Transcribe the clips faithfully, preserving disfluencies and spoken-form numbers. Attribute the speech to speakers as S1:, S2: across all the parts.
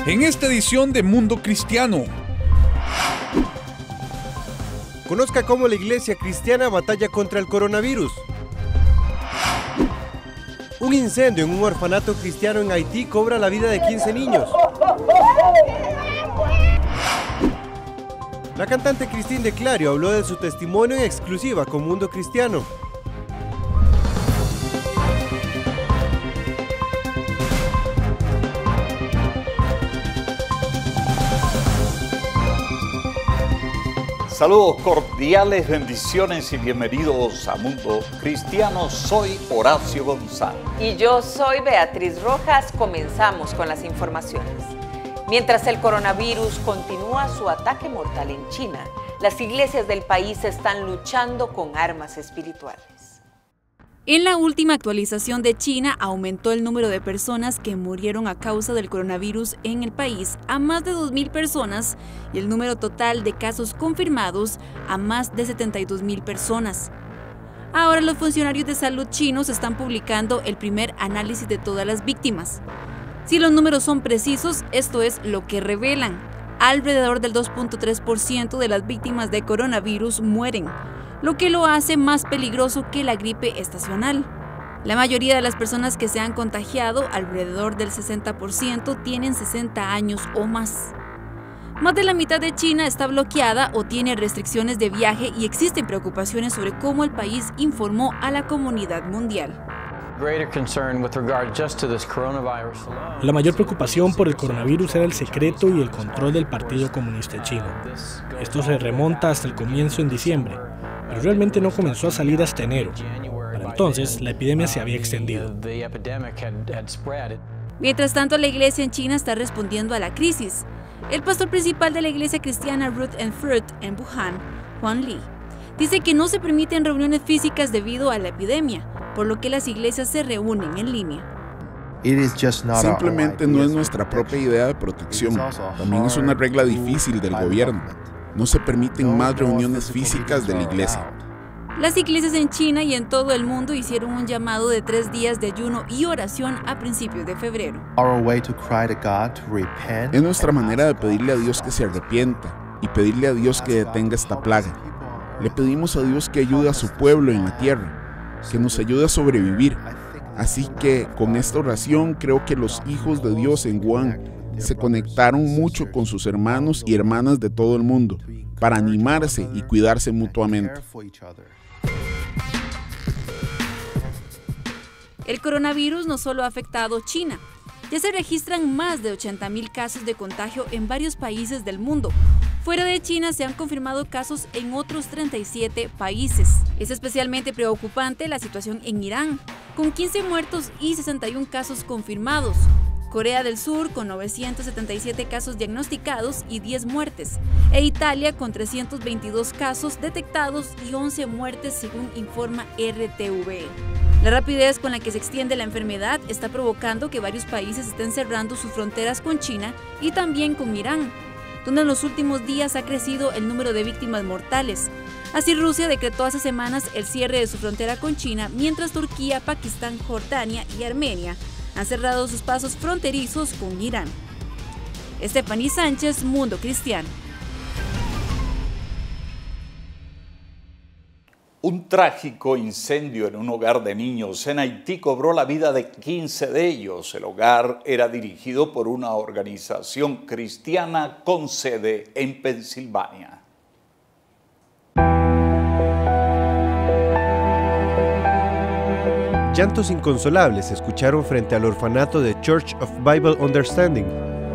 S1: en esta edición de Mundo Cristiano.
S2: Conozca cómo la iglesia cristiana batalla contra el coronavirus. Un incendio en un orfanato cristiano en Haití cobra la vida de quince niños. La cantante Christine de Clario habló de su testimonio en exclusiva con Mundo Cristiano.
S3: Saludos cordiales, bendiciones y bienvenidos a Mundo Cristiano. Soy Horacio González.
S4: Y yo soy Beatriz Rojas. Comenzamos con las informaciones. Mientras el coronavirus continúa su ataque mortal en China, las iglesias del país están luchando con armas espirituales.
S5: En la última actualización de China, aumentó el número de personas que murieron a causa del coronavirus en el país a más de dos mil personas y el número total de casos confirmados a más de setenta y dos mil personas. Ahora los funcionarios de salud chinos están publicando el primer análisis de todas las víctimas. Si los números son precisos, esto es lo que revelan. Alrededor del dos punto tres por ciento de las víctimas de coronavirus mueren, lo que lo hace más peligroso que la gripe estacional. La mayoría de las personas que se han contagiado, alrededor del sesenta por ciento, tienen sesenta años o más. Más de la mitad de China está bloqueada o tiene restricciones de viaje y existen preocupaciones sobre cómo el país informó a la comunidad mundial.
S6: La mayor preocupación por el coronavirus era el secreto y el control del Partido Comunista Chino. Esto se remonta hasta el comienzo en diciembre, pero realmente no comenzó a salir hasta enero. Para entonces, la epidemia se había extendido.
S5: Mientras tanto, la iglesia en China está respondiendo a la crisis. El pastor principal de la iglesia cristiana Root and Fruit en Wuhan, Juan Li, dice que no se permiten reuniones físicas debido a la epidemia, por lo que las iglesias se reúnen en línea.
S7: Simplemente no es nuestra propia idea de protección, también es una regla difícil del gobierno. No se permiten más reuniones físicas de la iglesia.
S5: Las iglesias en China y en todo el mundo hicieron un llamado de tres días de ayuno y oración a principios de febrero.
S7: Es nuestra manera de pedirle a Dios que se arrepienta y pedirle a Dios que detenga esta plaga. Le pedimos a Dios que ayude a su pueblo en la tierra, que nos ayude a sobrevivir. Así que con esta oración creo que los hijos de Dios en Wuhan se conectaron mucho con sus hermanos y hermanas de todo el mundo para animarse y cuidarse mutuamente.
S5: El coronavirus no solo ha afectado China, ya se registran más de ochenta mil casos de contagio en varios países del mundo. Fuera de China se han confirmado casos en otros treinta y siete países. Es especialmente preocupante la situación en Irán, con quince muertos y sesenta y un casos confirmados. Corea del Sur con novecientos setenta y siete casos diagnosticados y diez muertes, e Italia con trescientos veintidós casos detectados y once muertes según informa R T V E. La rapidez con la que se extiende la enfermedad está provocando que varios países estén cerrando sus fronteras con China y también con Irán, donde en los últimos días ha crecido el número de víctimas mortales. Así, Rusia decretó hace semanas el cierre de su frontera con China, mientras Turquía, Pakistán, Jordania y Armenia han cerrado sus pasos fronterizos con Irán. Estefanía Sánchez, Mundo Cristiano.
S3: Un trágico incendio en un hogar de niños en Haití cobró la vida de quince de ellos. El hogar era dirigido por una organización cristiana con sede en Pensilvania.
S2: Llantos inconsolables se escucharon frente al orfanato de Church of Bible Understanding.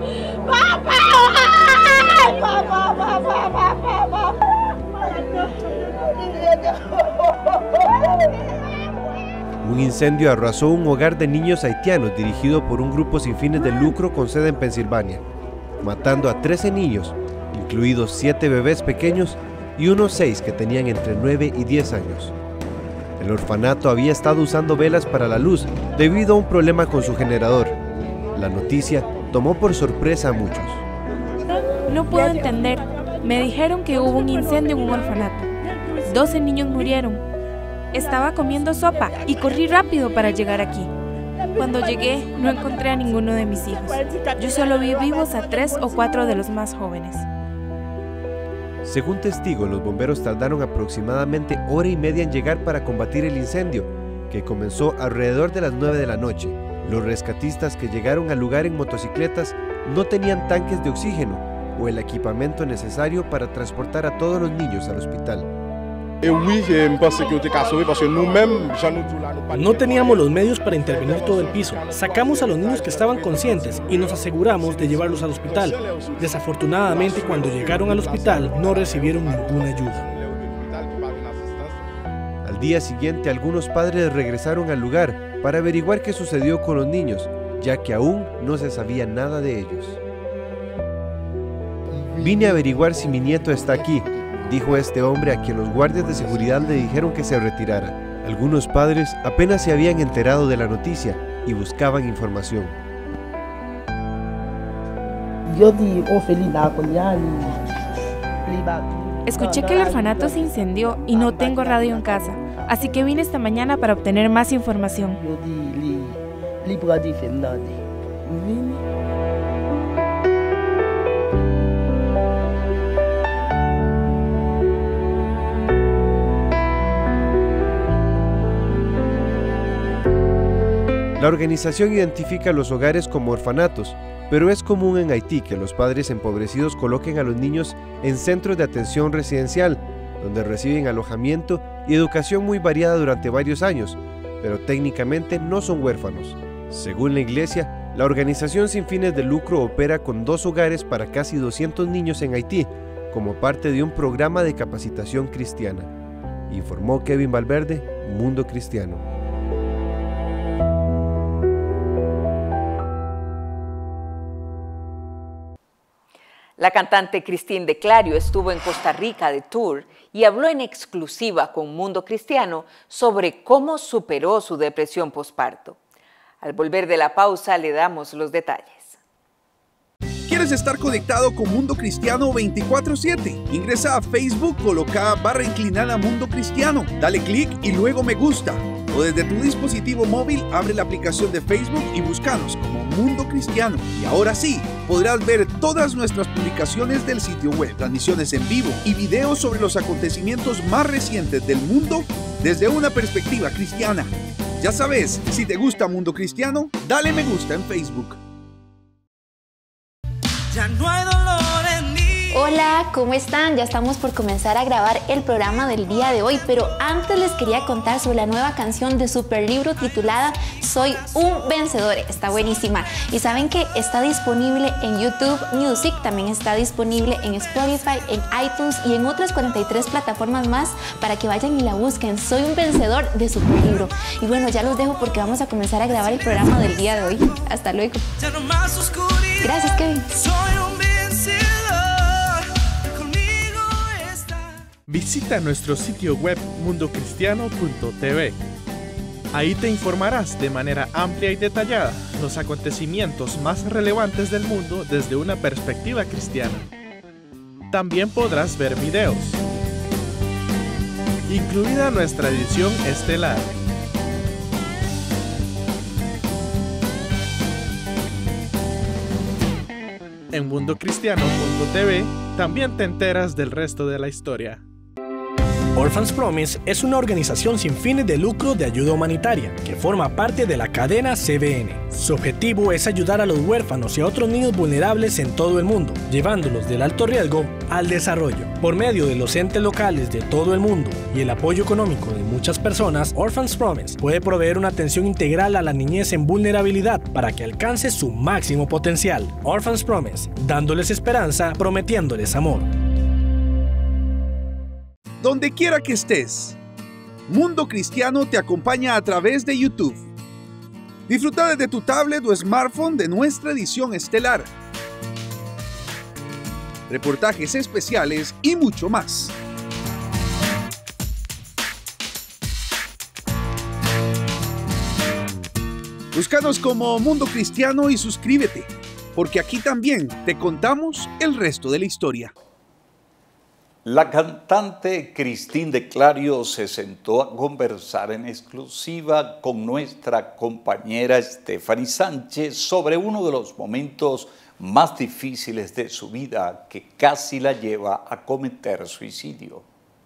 S2: Un incendio arrasó un hogar de niños haitianos dirigido por un grupo sin fines de lucro con sede en Pensilvania, matando a trece niños, incluidos siete bebés pequeños y unos seis que tenían entre nueve y diez años. El orfanato había estado usando velas para la luz debido a un problema con su generador. La noticia tomó por sorpresa a muchos.
S8: No puedo entender. Me dijeron que hubo un incendio en un orfanato. doce niños murieron. Estaba comiendo sopa y corrí rápido para llegar aquí. Cuando llegué, no encontré a ninguno de mis hijos. Yo solo vi vivos a tres o cuatro de los más jóvenes.
S2: Según testigos, los bomberos tardaron aproximadamente hora y media en llegar para combatir el incendio, que comenzó alrededor de las nueve de la noche. Los rescatistas que llegaron al lugar en motocicletas no tenían tanques de oxígeno o el equipamiento necesario para transportar a todos los niños al hospital.
S6: No teníamos los medios para intervenir todo el piso. Sacamos a los niños que estaban conscientes y nos aseguramos de llevarlos al hospital. Desafortunadamente, cuando llegaron al hospital, no recibieron ninguna ayuda.
S2: Al día siguiente, algunos padres regresaron al lugar para averiguar qué sucedió con los niños, ya que aún no se sabía nada de ellos. Vine a averiguar si mi nieto está aquí, dijo este hombre a quien los guardias de seguridad le dijeron que se retirara. Algunos padres apenas se habían enterado de la noticia y buscaban información.
S8: Escuché que el orfanato se incendió y no tengo radio en casa, así que vine esta mañana para obtener más información.
S2: La organización identifica los hogares como orfanatos, pero es común en Haití que los padres empobrecidos coloquen a los niños en centros de atención residencial, donde reciben alojamiento y educación muy variada durante varios años, pero técnicamente no son huérfanos. Según la Iglesia, la organización sin fines de lucro opera con dos hogares para casi doscientos niños en Haití, como parte de un programa de capacitación cristiana. Informó Kevin Valverde, Mundo Cristiano.
S4: La cantante Christine de Clario estuvo en Costa Rica de tour y habló en exclusiva con Mundo Cristiano sobre cómo superó su depresión posparto. Al volver de la pausa le damos los detalles.
S1: ¿Quieres estar conectado con Mundo Cristiano veinticuatro siete? Ingresa a Facebook, coloca barra inclinada Mundo Cristiano, dale clic y luego me gusta. O desde tu dispositivo móvil abre la aplicación de Facebook y búscanos como Mundo Cristiano. Y ahora sí, podrás ver todas nuestras publicaciones del sitio web, transmisiones en vivo y videos sobre los acontecimientos más recientes del mundo desde una perspectiva cristiana. Ya sabes, si te gusta Mundo Cristiano, dale me gusta en Facebook.
S9: Ya no hay dolor en mí.
S10: Hola, ¿cómo están? Ya estamos por comenzar a grabar el programa del día de hoy, pero antes les quería contar sobre la nueva canción de Superlibro titulada Soy un Vencedor. Está buenísima. Y saben que está disponible en YouTube Music, también está disponible en Spotify, en iTunes y en otras cuarenta y tres plataformas más para que vayan y la busquen. Soy un Vencedor de Superlibro. Y bueno, ya los dejo porque vamos a comenzar a grabar el programa del día de hoy. Hasta luego. Gracias, Kevin.
S9: Soy un vencedor, conmigo está.
S11: Visita nuestro sitio web mundo cristiano punto t v. Ahí te informarás de manera amplia y detallada los acontecimientos más relevantes del mundo desde una perspectiva cristiana. También podrás ver videos, incluida nuestra edición estelar. En mundo cristiano punto t v también te enteras del resto de la historia.
S6: Orphans Promise es una organización sin fines de lucro de ayuda humanitaria que forma parte de la cadena C B N. Su objetivo es ayudar a los huérfanos y a otros niños vulnerables en todo el mundo, llevándolos del alto riesgo al desarrollo. Por medio de los entes locales de todo el mundo y el apoyo económico de muchas personas, Orphans Promise puede proveer una atención integral a la niñez en vulnerabilidad para que alcance su máximo potencial. Orphans Promise, dándoles esperanza, prometiéndoles amor.
S1: Donde quiera que estés, Mundo Cristiano te acompaña a través de YouTube. Disfruta desde tu tablet o smartphone de nuestra edición estelar, reportajes especiales y mucho más. Búscanos como Mundo Cristiano y suscríbete, porque aquí también te contamos el resto de la historia.
S3: La cantante Cristín de Clario se sentó a conversar en exclusiva con nuestra compañera Stephanie Sánchez sobre uno de los momentos más difíciles de su vida que casi la lleva a cometer suicidio.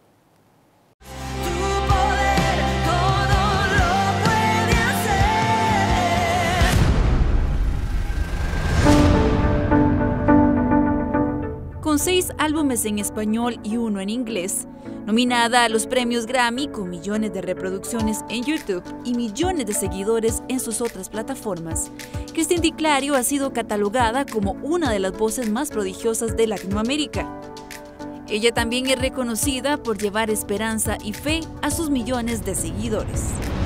S5: Con seis álbumes en español y uno en inglés, nominada a los premios Grammy con millones de reproducciones en YouTube y millones de seguidores en sus otras plataformas, Cristín Di Clario ha sido catalogada como una de las voces más prodigiosas de Latinoamérica. Ella también es reconocida por llevar esperanza y fe a sus millones de seguidores.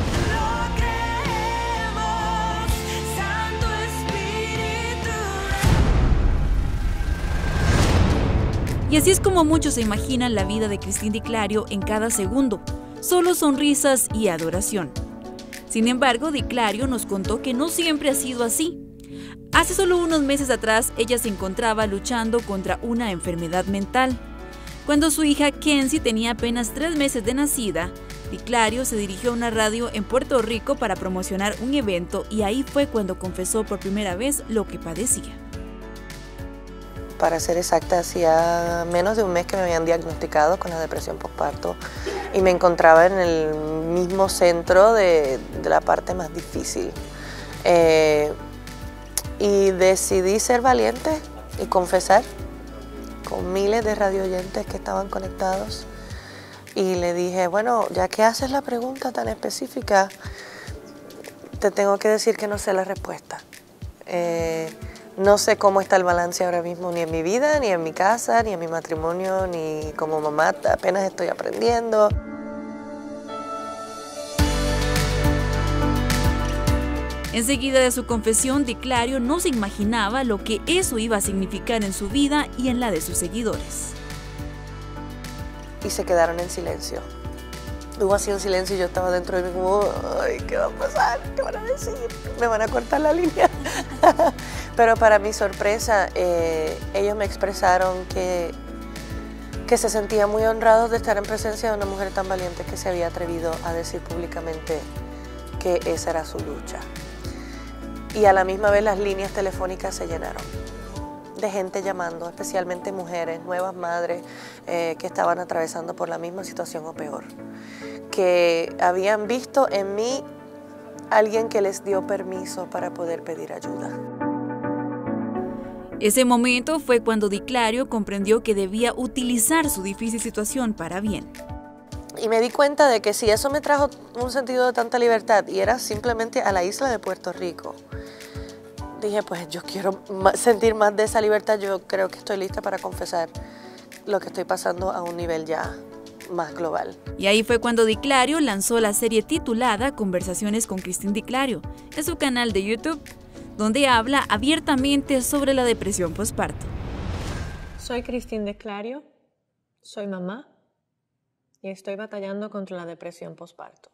S5: Y así es como muchos se imaginan la vida de Cristín Di Clario en cada segundo, solo sonrisas y adoración. Sin embargo, Di Clario nos contó que no siempre ha sido así. Hace solo unos meses atrás, ella se encontraba luchando contra una enfermedad mental. Cuando su hija Kenzie tenía apenas tres meses de nacida, Di Clario se dirigió a una radio en Puerto Rico para promocionar un evento y ahí fue cuando confesó por primera vez lo que padecía.
S12: Para ser exacta, hacía menos de un mes que me habían diagnosticado con la depresión postparto y me encontraba en el mismo centro de, de la parte más difícil. Eh, y decidí ser valiente y confesar con miles de radioyentes que estaban conectados. Y le dije, bueno, ya que haces la pregunta tan específica, te tengo que decir que no sé la respuesta. Eh, No sé cómo está el balance ahora mismo, ni en mi vida, ni en mi casa, ni en mi matrimonio, ni como mamá, apenas estoy aprendiendo.
S5: Enseguida de su confesión, Di Clario no se imaginaba lo que eso iba a significar en su vida y en la de sus seguidores.
S12: Y se quedaron en silencio. Hubo así un silencio y yo estaba dentro de mí como, ay, ¿qué va a pasar? ¿Qué van a decir? ¿Me van a cortar la línea? Pero para mi sorpresa, eh, ellos me expresaron que, que se sentían muy honrados de estar en presencia de una mujer tan valiente que se había atrevido a decir públicamente que esa era su lucha. Y a la misma vez las líneas telefónicas se llenaron de gente llamando, especialmente mujeres, nuevas madres eh, que estaban atravesando por la misma situación o peor, que habían visto en mí alguien que les dio permiso para poder pedir ayuda.
S5: Ese momento fue cuando Di Clario comprendió que debía utilizar su difícil situación para bien.
S12: Y me di cuenta de que si eso me trajo un sentido de tanta libertad y era simplemente a la isla de Puerto Rico, dije, pues yo quiero sentir más de esa libertad, yo creo que estoy lista para confesar lo que estoy pasando a un nivel ya más global.
S5: Y ahí fue cuando Di Clario lanzó la serie titulada Conversaciones con Cristín Di Clario en su canal de YouTube, donde habla abiertamente sobre la depresión postparto.
S12: Soy Cristín Di Clario, soy mamá y estoy batallando contra la depresión postparto.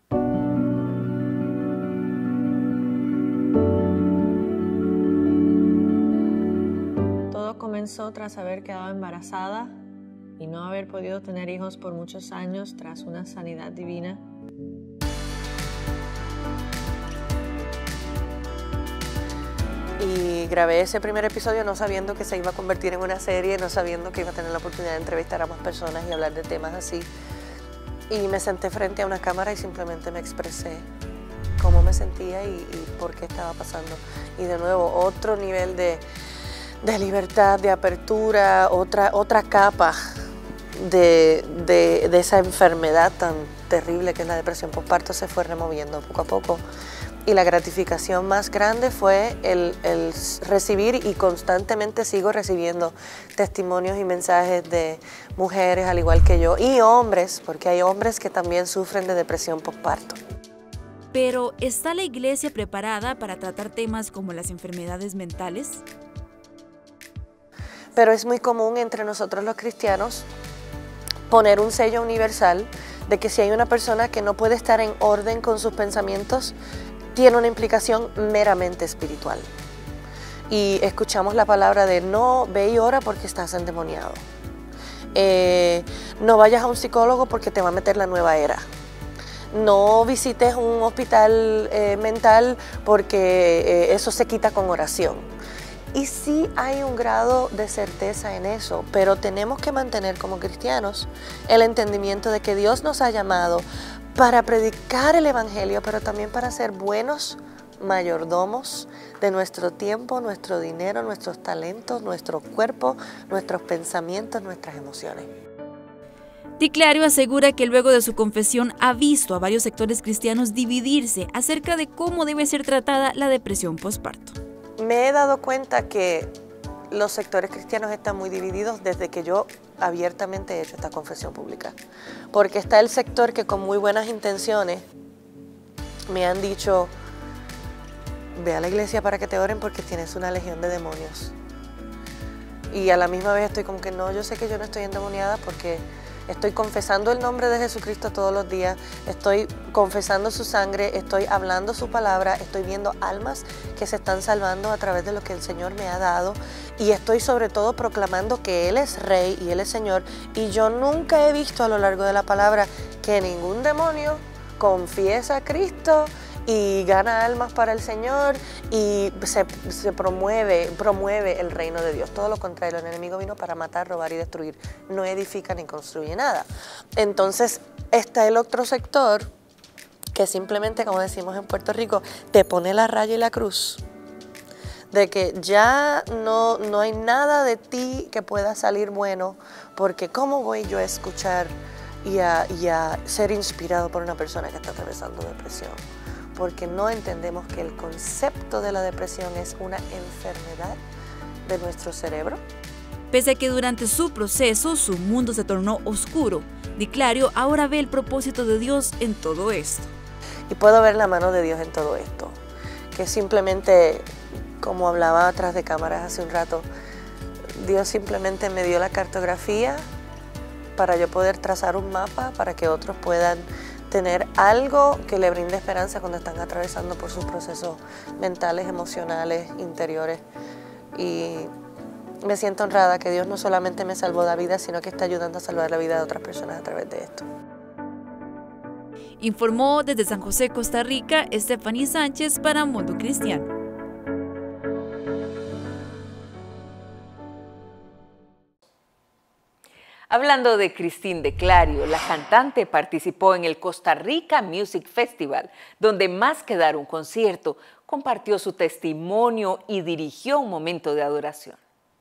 S12: Todo comenzó tras haber quedado embarazada y no haber podido tener hijos por muchos años tras una sanidad divina. Y grabé ese primer episodio no sabiendo que se iba a convertir en una serie, no sabiendo que iba a tener la oportunidad de entrevistar a más personas y hablar de temas así. Y me senté frente a una cámara y simplemente me expresé cómo me sentía y, y por qué estaba pasando. Y de nuevo, otro nivel de, de libertad, de apertura, otra, otra capa de, de, de esa enfermedad tan terrible que es la depresión postparto se fue removiendo poco a poco. Y la gratificación más grande fue el, el recibir, y constantemente sigo recibiendo testimonios y mensajes de mujeres al igual que yo, y hombres, porque hay hombres que también sufren de depresión postparto.
S5: Pero, ¿está la iglesia preparada para tratar temas como las enfermedades mentales?
S12: Pero es muy común entre nosotros los cristianos poner un sello universal de que si hay una persona que no puede estar en orden con sus pensamientos, tiene una implicación meramente espiritual. Y escuchamos la palabra de no, ve y ora porque estás endemoniado. Eh, no vayas a un psicólogo porque te va a meter la nueva era. No visites un hospital eh, mental porque eh, eso se quita con oración. Y sí hay un grado de certeza en eso, pero tenemos que mantener como cristianos el entendimiento de que Dios nos ha llamado para predicar el Evangelio, pero también para ser buenos mayordomos de nuestro tiempo, nuestro dinero, nuestros talentos, nuestro cuerpo, nuestros pensamientos, nuestras emociones.
S5: Di Clario asegura que luego de su confesión ha visto a varios sectores cristianos dividirse acerca de cómo debe ser tratada la depresión postparto.
S12: Me he dado cuenta que los sectores cristianos están muy divididos desde que yo abiertamente he hecho esta confesión pública. Porque está el sector que con muy buenas intenciones me han dicho: ve a la iglesia para que te oren porque tienes una legión de demonios. Y a la misma vez estoy como que no, yo sé que yo no estoy endemoniada porque estoy confesando el nombre de Jesucristo todos los días, estoy confesando su sangre, estoy hablando su palabra, estoy viendo almas que se están salvando a través de lo que el Señor me ha dado y estoy sobre todo proclamando que Él es Rey y Él es Señor. Y yo nunca he visto a lo largo de la palabra que ningún demonio confiesa a Cristo y gana almas para el Señor y se, se promueve, promueve el reino de Dios. Todo lo contrario, el enemigo vino para matar, robar y destruir. No edifica ni construye nada. Entonces está el otro sector que simplemente, como decimos en Puerto Rico, te pone la raya y la cruz. De que ya no, no hay nada de ti que pueda salir bueno, porque ¿cómo voy yo a escuchar y a, y a ser inspirado por una persona que está atravesando depresión? Porque no entendemos que el concepto de la depresión es una enfermedad de nuestro cerebro.
S5: Pese a que durante su proceso su mundo se tornó oscuro, Di Clario ahora ve el propósito de Dios en todo esto.
S12: Y puedo ver la mano de Dios en todo esto, que simplemente, como hablaba atrás de cámaras hace un rato, Dios simplemente me dio la cartografía para yo poder trazar un mapa para que otros puedan tener algo que le brinde esperanza cuando están atravesando por sus procesos mentales, emocionales, interiores. Y me siento honrada que Dios no solamente me salvó la vida, sino que está ayudando a salvar la vida de otras personas a través de esto.
S5: Informó desde San José, Costa Rica, Estefanía Sánchez para Mundo Cristiano.
S4: Hablando de Christine Di Clario, la cantante participó en el Costa Rica Music Festival, donde más que dar un concierto, compartió su testimonio y dirigió un momento de adoración.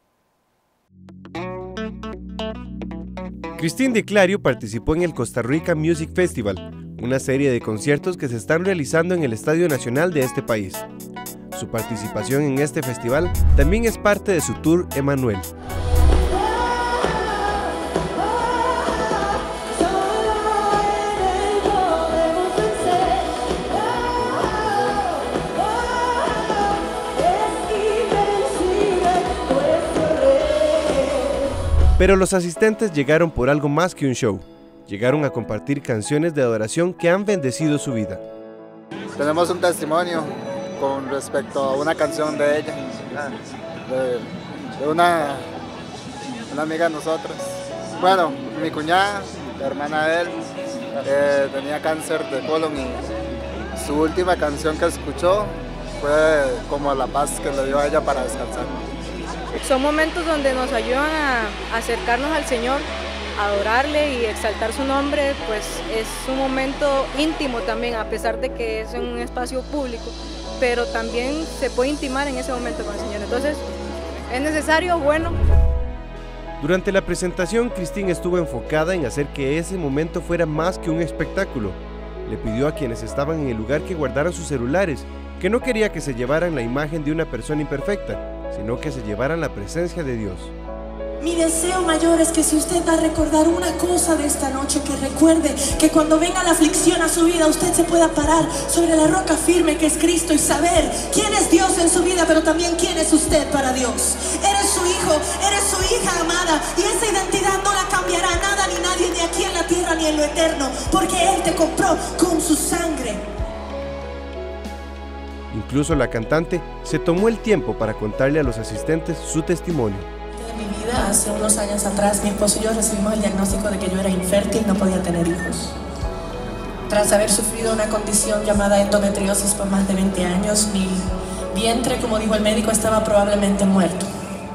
S2: Christine Di Clario participó en el Costa Rica Music Festival, una serie de conciertos que se están realizando en el Estadio Nacional de este país. Su participación en este festival también es parte de su tour Emanuel. Pero los asistentes llegaron por algo más que un show. Llegaron a compartir canciones de adoración que han bendecido su vida.
S13: Tenemos un testimonio con respecto a una canción de ella, de, de una, una amiga de nosotros. Bueno, mi cuñada, la hermana de él, eh, tenía cáncer de colon y su última canción que escuchó fue como la paz que le dio a ella para descansar.
S14: Son momentos donde nos ayudan a acercarnos al Señor, a adorarle y exaltar su nombre, pues es un momento íntimo también, a pesar de que es en un espacio público, pero también se puede intimar en ese momento con el Señor. Entonces, es necesario, bueno.
S2: Durante la presentación, Christine estuvo enfocada en hacer que ese momento fuera más que un espectáculo. Le pidió a quienes estaban en el lugar que guardaran sus celulares, que no quería que se llevaran la imagen de una persona imperfecta, sino que se llevaran la presencia de Dios.
S15: Mi deseo mayor es que si usted va a recordar una cosa de esta noche, que recuerde que cuando venga la aflicción a su vida, usted se pueda parar sobre la roca firme que es Cristo y saber quién es Dios en su vida, pero también quién es usted para Dios. Eres su hijo, eres su hija amada, y esa identidad no la cambiará nada ni nadie, ni aquí en la tierra ni en lo eterno, porque Él te compró con su sangre.
S2: Incluso la cantante se tomó el tiempo para contarle a los asistentes su testimonio.
S15: De mi vida hace unos años atrás, mi esposo y yo recibimos el diagnóstico de que yo era infértil, no podía tener hijos. Tras haber sufrido una condición llamada endometriosis por más de veinte años, mi vientre, como dijo el médico, estaba probablemente muerto.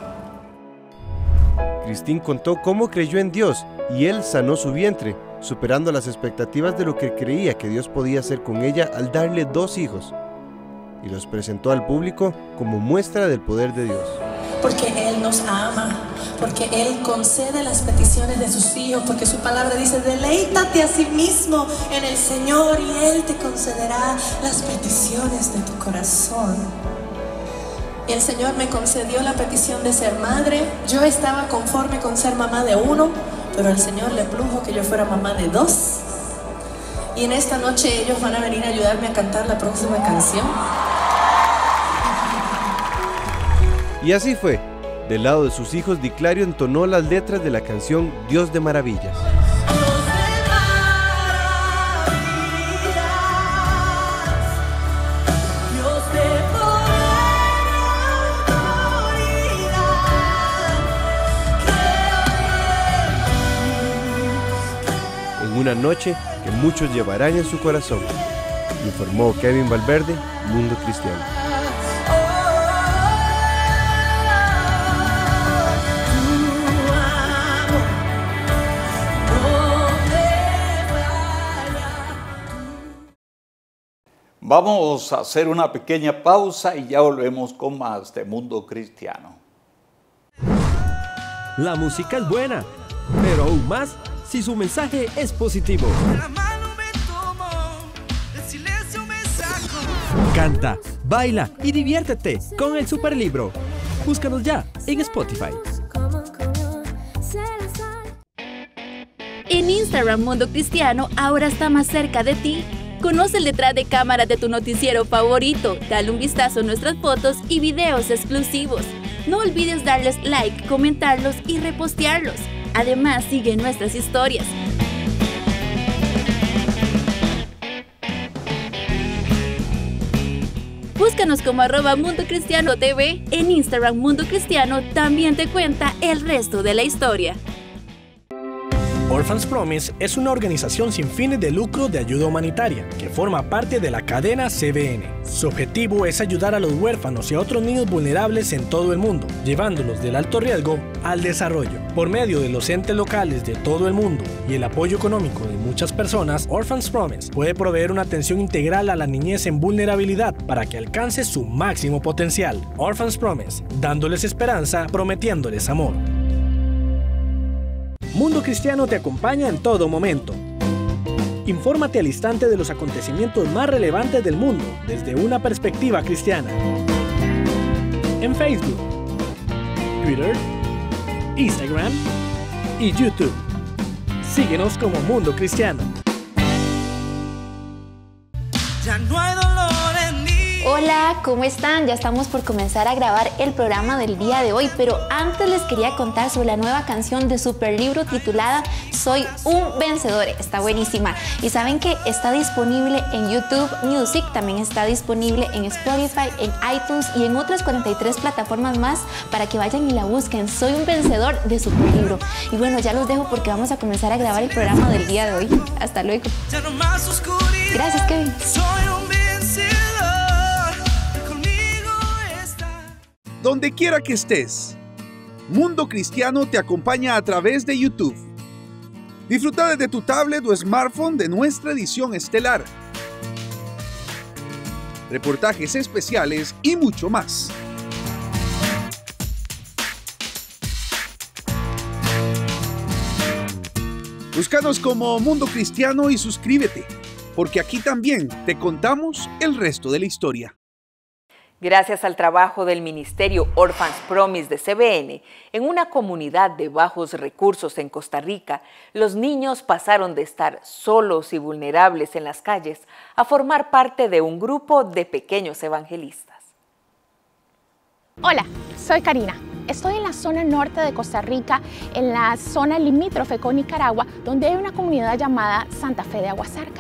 S2: Christine contó cómo creyó en Dios y Él sanó su vientre, superando las expectativas de lo que creía que Dios podía hacer con ella al darle dos hijos, y los presentó al público como muestra del poder de Dios.
S15: Porque Él nos ama, porque Él concede las peticiones de sus hijos, porque su palabra dice, deleítate a sí mismo en el Señor y Él te concederá las peticiones de tu corazón. Y el Señor me concedió la petición de ser madre. Yo estaba conforme con ser mamá de uno, pero al Señor le plujo que yo fuera mamá de dos. Y en esta noche ellos van a venir a ayudarme a cantar la próxima canción.
S2: Y así fue. Del lado de sus hijos, Diclario entonó las letras de la canción Dios de Maravillas. En una noche que muchos llevarán en su corazón, informó Kevin Valverde, Mundo Cristiano.
S3: Vamos a hacer una pequeña pausa y ya volvemos con más de Mundo Cristiano.
S16: La música es buena, pero aún más si su mensaje es positivo. Canta, baila y diviértete con el Superlibro. Búscanos ya en Spotify.
S5: En Instagram Mundo Cristiano ahora está más cerca de ti. Conoce el detrás de cámaras de tu noticiero favorito, dale un vistazo a nuestras fotos y videos exclusivos. No olvides darles like, comentarlos y repostearlos. Además, sigue nuestras historias. Búscanos como arroba Mundo Cristiano T V. En Instagram Mundo Cristiano también te cuenta el resto de la historia.
S6: Orphans Promise es una organización sin fines de lucro de ayuda humanitaria que forma parte de la cadena C B N. Su objetivo es ayudar a los huérfanos y a otros niños vulnerables en todo el mundo, llevándolos del alto riesgo al desarrollo. Por medio de los entes locales de todo el mundo y el apoyo económico de muchas personas, Orphans Promise puede proveer una atención integral a la niñez en vulnerabilidad para que alcance su máximo potencial. Orphans Promise, dándoles esperanza, prometiéndoles amor. Mundo Cristiano te acompaña en todo momento. Infórmate al instante de los acontecimientos más relevantes del mundo desde una perspectiva cristiana. En Facebook, Twitter, Instagram y YouTube. Síguenos como Mundo Cristiano.
S9: Ya no hay dolor en mí.
S10: Hola, ¿cómo están? Ya estamos por comenzar a grabar el programa del día de hoy, pero antes les quería contar sobre la nueva canción de Superlibro titulada Soy un Vencedor. Está buenísima. Y saben que está disponible en YouTube Music, también está disponible en Spotify, en iTunes y en otras cuarenta y tres plataformas más para que vayan y la busquen. Soy un Vencedor de Superlibro. Y bueno, ya los dejo porque vamos a comenzar a grabar el programa del día de hoy. Hasta luego. Gracias, Kevin.
S9: Soy un vencedor.
S1: Donde quiera que estés, Mundo Cristiano te acompaña a través de YouTube. Disfruta desde tu tablet o smartphone de nuestra edición estelar, reportajes especiales y mucho más. Búscanos como Mundo Cristiano y suscríbete, porque aquí también te contamos el resto de la historia.
S4: Gracias al trabajo del Ministerio Orphans Promise de C B N, en una comunidad de bajos recursos en Costa Rica, los niños pasaron de estar solos y vulnerables en las calles a formar parte de un grupo de pequeños evangelistas.
S17: Hola, soy Karina. Estoy en la zona norte de Costa Rica, en la zona limítrofe con Nicaragua, donde hay una comunidad llamada Santa Fe de Aguasarcas.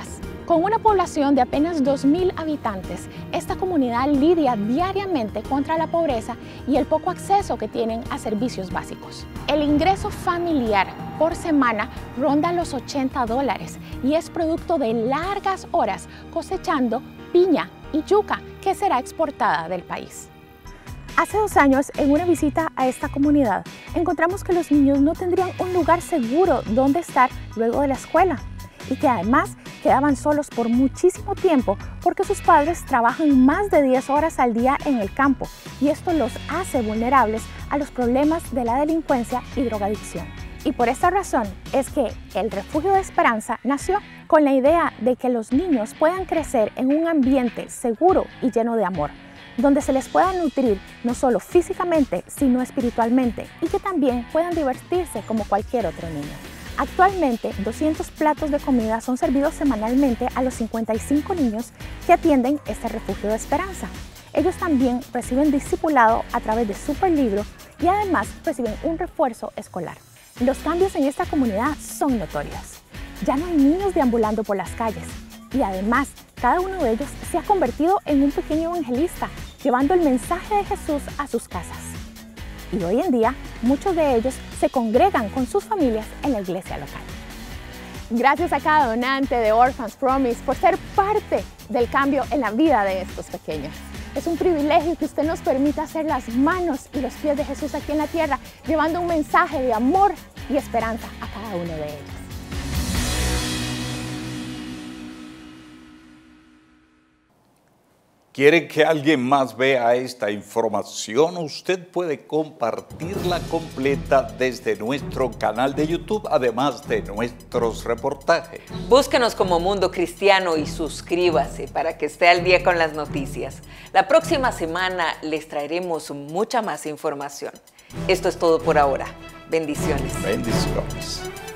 S17: Con una población de apenas dos mil habitantes, esta comunidad lidia diariamente contra la pobreza y el poco acceso que tienen a servicios básicos. El ingreso familiar por semana ronda los ochenta dólares y es producto de largas horas cosechando piña y yuca que será exportada del país. Hace dos años, en una visita a esta comunidad, encontramos que los niños no tendrían un lugar seguro donde estar luego de la escuela y que además quedaban solos por muchísimo tiempo porque sus padres trabajan más de diez horas al día en el campo y esto los hace vulnerables a los problemas de la delincuencia y drogadicción. Y por esta razón es que el Refugio de Esperanza nació con la idea de que los niños puedan crecer en un ambiente seguro y lleno de amor, donde se les pueda nutrir no solo físicamente, sino espiritualmente y que también puedan divertirse como cualquier otro niño. Actualmente, doscientos platos de comida son servidos semanalmente a los cincuenta y cinco niños que atienden este Refugio de Esperanza. Ellos también reciben discipulado a través de Superlibro y además reciben un refuerzo escolar. Los cambios en esta comunidad son notorios. Ya no hay niños deambulando por las calles y además cada uno de ellos se ha convertido en un pequeño evangelista, llevando el mensaje de Jesús a sus casas. Y hoy en día, muchos de ellos se congregan con sus familias en la iglesia local. Gracias a cada donante de Orphans Promise por ser parte del cambio en la vida de estos pequeños. Es un privilegio que usted nos permita ser las manos y los pies de Jesús aquí en la tierra, llevando un mensaje de amor y esperanza a cada uno de ellos.
S3: ¿Quiere que alguien más vea esta información? Usted puede compartirla completa desde nuestro canal de YouTube, además de nuestros reportajes.
S4: Búsquenos como Mundo Cristiano y suscríbase para que esté al día con las noticias. La próxima semana les traeremos mucha más información. Esto es todo por ahora. Bendiciones.
S3: Bendiciones.